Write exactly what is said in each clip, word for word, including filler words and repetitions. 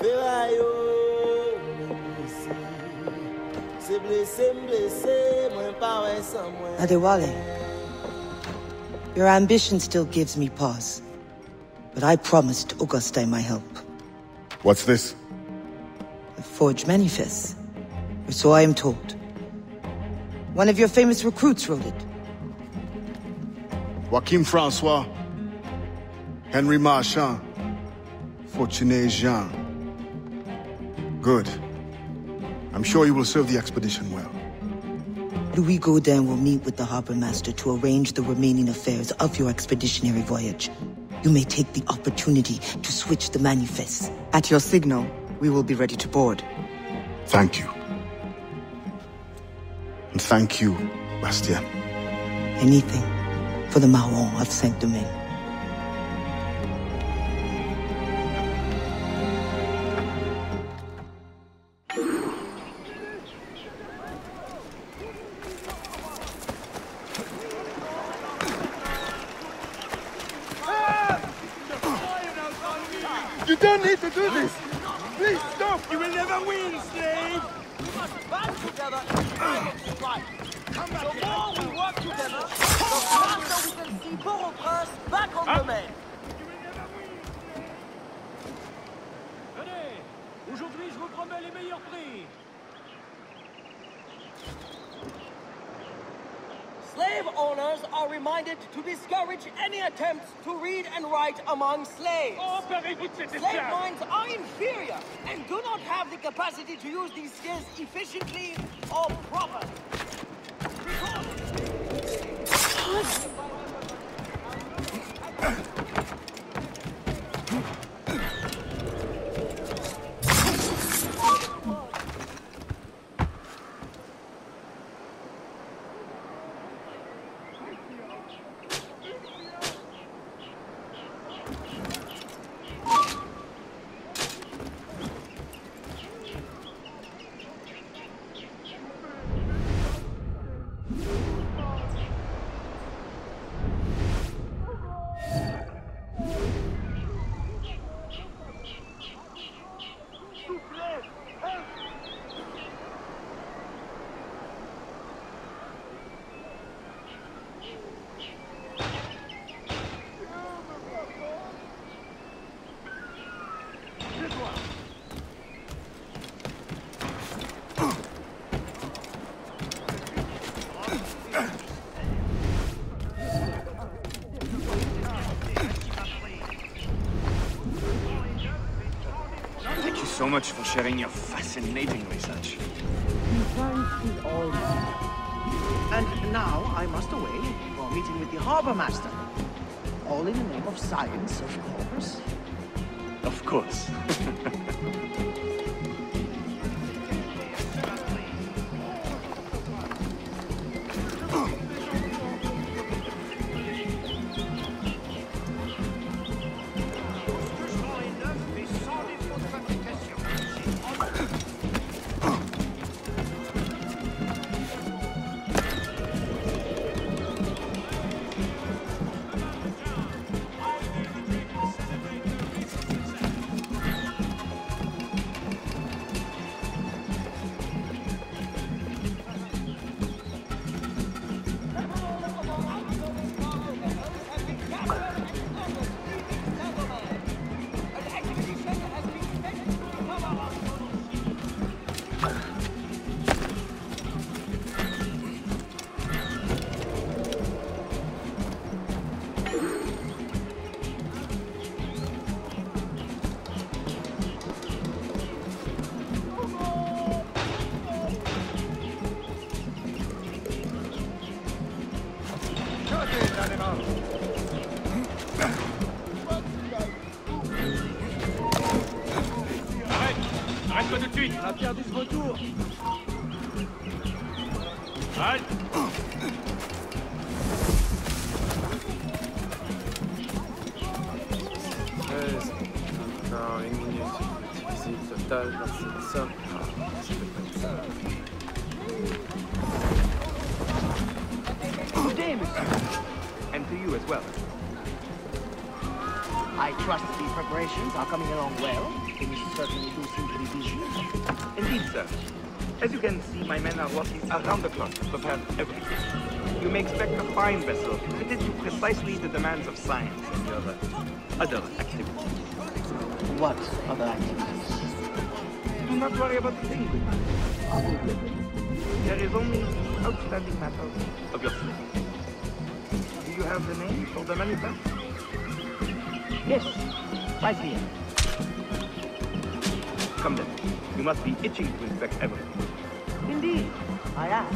Adéwalé, your ambition still gives me pause. But I promised Auguste my help. What's this? The forged manifest. Or so I am told. One of your famous recruits wrote it. Joachim Francois, Henry Marchand, Fortuné Jean. Good. I'm sure you will serve the expedition well. Louis Gaudin will meet with the harbor master to arrange the remaining affairs of your expeditionary voyage. You may take the opportunity to switch the manifests. At your signal, we will be ready to board. Thank you. And thank you, Bastien. Anything for the Marron of Saint-Domingue. You don't need to do this! Please stop! You will never win, slave! We must band together and fight. The more we work together, the faster we can see Port-au-Prince back on the main. Venez! Aujourd'hui, je vous promets les meilleurs prix! Slave owners are reminded to discourage any attempts to read and write among slaves. Emparez-vous de cette Slave esclave! minds are inferior and do not have the capacity to use these skills efficiently or properly. Thank you so much for sharing your fascinating research. And now I must away for a meeting with the harbor master. All in the name of science, of course. Of course. Arrête-toi tout de suite! On a perdu ce retour. Halte! treize, encore une minute. Divisé total par cette somme. Ah, ça peut pas être ça. Good day, monsieur. And to you as well. I trust the preparations are coming along well. Things certainly do seem to be busy. Indeed, sir. As you can see, my men are working around the clock to prepare everything. You may expect a fine vessel fitted to precisely the demands of science and your uh, other activities. What other activities? Do not worry about the thing, good man. There is only the outstanding matter of your slave. Do you have the name of the manufacturer? Yes, right here. Come then. You must be itching to inspect everything. Indeed, I am.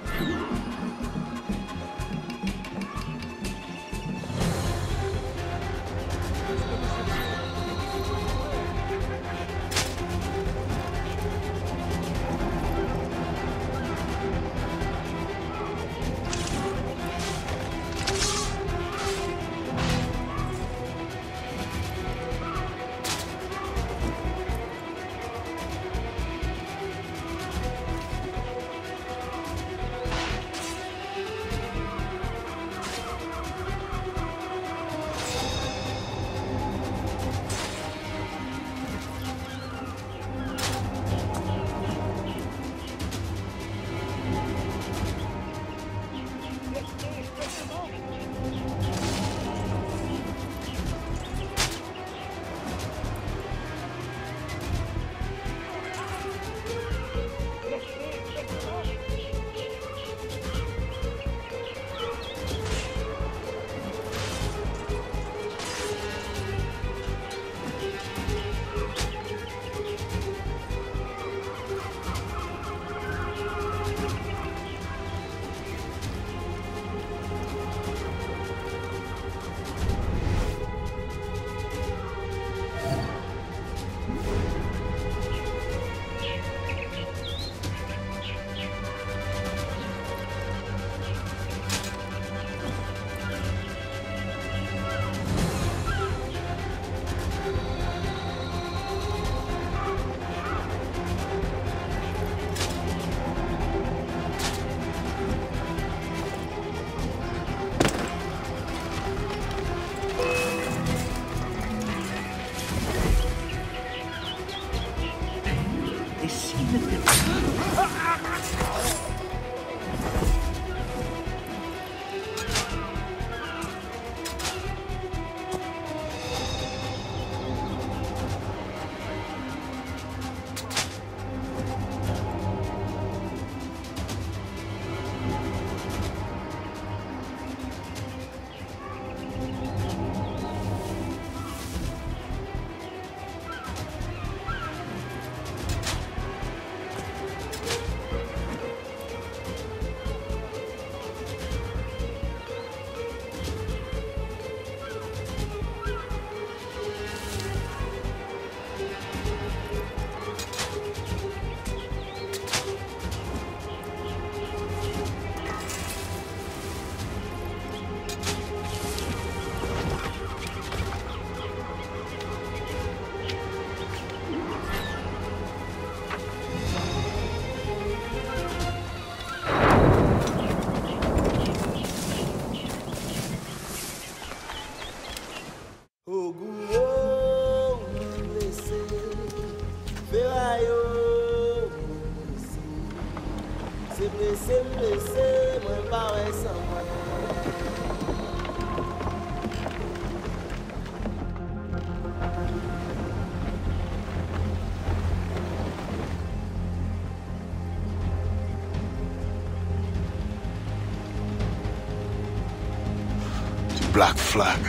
Black flag.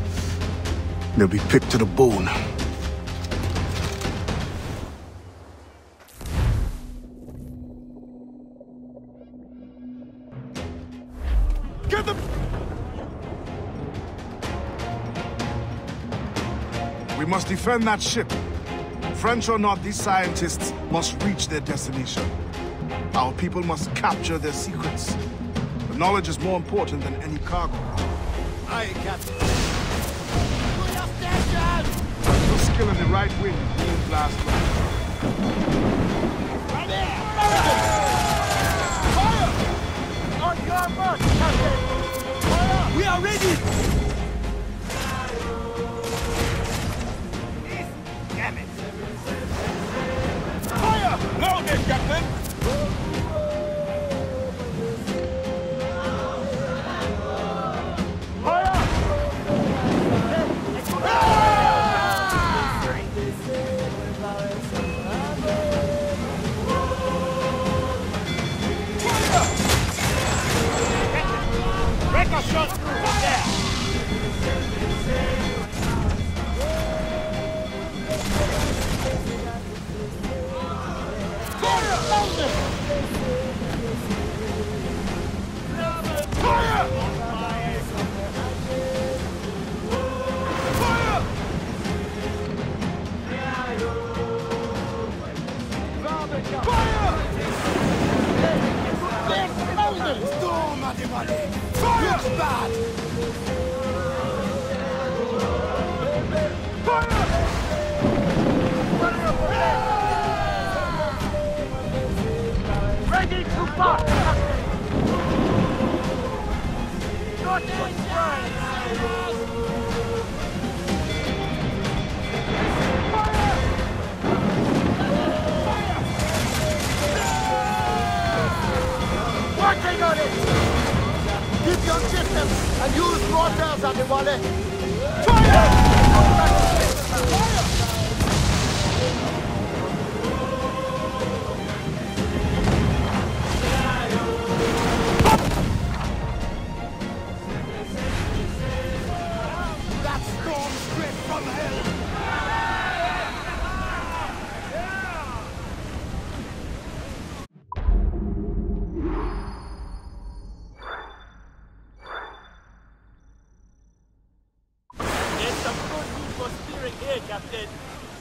They'll be picked to the bone. Get them! We must defend that ship. French or not, these scientists must reach their destination. Our people must capture their secrets. The knowledge is more important than any cargo. Aye, Captain. Your skill in the right wing, green blast. Right there! Fire! On your mark, Captain! Fire! We are ready! this, Captain! Break a shot through from there! Storm, Adéwalé! Looks bad! Ready to fire! Not for Working on it! Keep your distance and use mortars, Adewale! Fire! That storm straight from hell! Captain.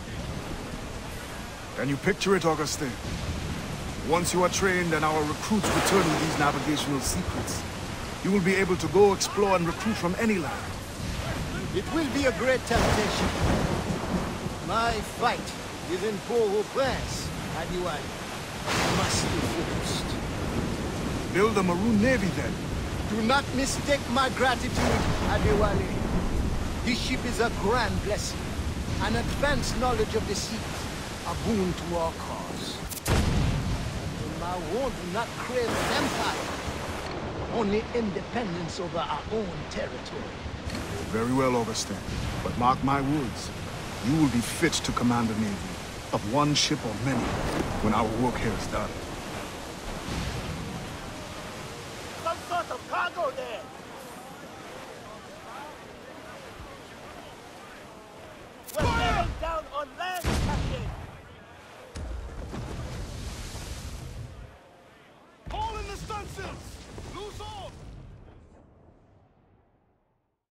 Can you picture it, Augustin? Once you are trained and our recruits return with these navigational secrets, you will be able to go explore and recruit from any land. It will be a great temptation. My fight is in Port-au-Prince, Adéwale. Must be focused. Build a maroon navy then. Do not mistake my gratitude, Adéwale. This ship is a grand blessing. An advanced knowledge of the seas, a boon to our cause. My world do not crave an empire, only independence over our own territory. Very well, Augustin. But mark my words, you will be fit to command a navy, of one ship or many, when our work here is done. Some sort of cargo there!